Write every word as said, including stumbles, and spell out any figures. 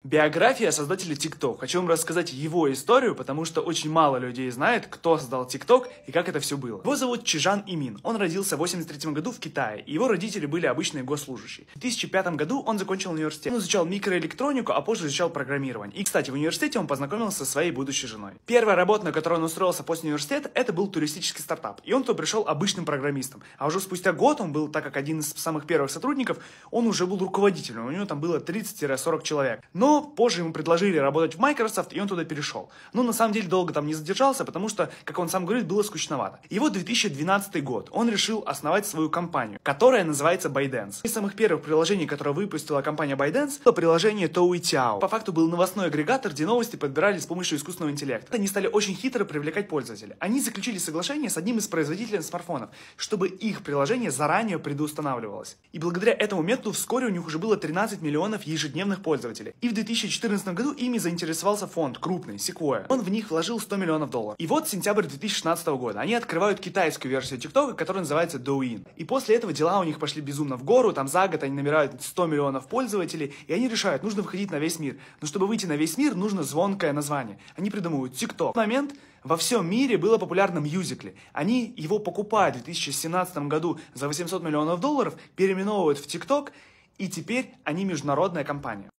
Биография создателя TikTok. Хочу вам рассказать его историю, потому что очень мало людей знает, кто создал TikTok и как это все было. Его зовут Чжан Имин. Он родился в восемьдесят третьем году в Китае, и его родители были обычные госслужащие. В две тысячи пятом году он закончил университет. Он изучал микроэлектронику, а позже изучал программирование. И, кстати, в университете он познакомился со своей будущей женой. Первая работа, на которую он устроился после университета, это был туристический стартап. И он туда пришел обычным программистом. А уже спустя год он был, так как один из самых первых сотрудников, он уже был руководителем. У него там было тридцать-сорок человек. Но позже ему предложили работать в Microsoft, и он туда перешел. Но на самом деле долго там не задержался, потому что, как он сам говорит, было скучновато. И вот две тысячи двенадцатый год. Он решил основать свою компанию, которая называется ByteDance. Из самых первых приложений, которые выпустила компания ByteDance, было приложение Toutiao. По факту был новостной агрегатор, где новости подбирали с помощью искусственного интеллекта. Они стали очень хитро привлекать пользователей. Они заключили соглашение с одним из производителей смартфонов, чтобы их приложение заранее предустанавливалось. И благодаря этому методу вскоре у них уже было тринадцать миллионов ежедневных пользователей. И в две тысячи четырнадцатом году ими заинтересовался фонд крупный, Sequoia. Он в них вложил сто миллионов долларов. И вот сентябрь две тысячи шестнадцатого года. Они открывают китайскую версию TikTok, которая называется Douyin. И после этого дела у них пошли безумно в гору. Там за год они набирают сто миллионов пользователей. И они решают, нужно выходить на весь мир. Но чтобы выйти на весь мир, нужно звонкое название. Они придумывают TikTok. В момент во всем мире было популярно Musical.ly. Они его покупают в две тысячи семнадцатом году за восемьсот миллионов долларов, переименовывают в TikTok, и теперь они международная компания.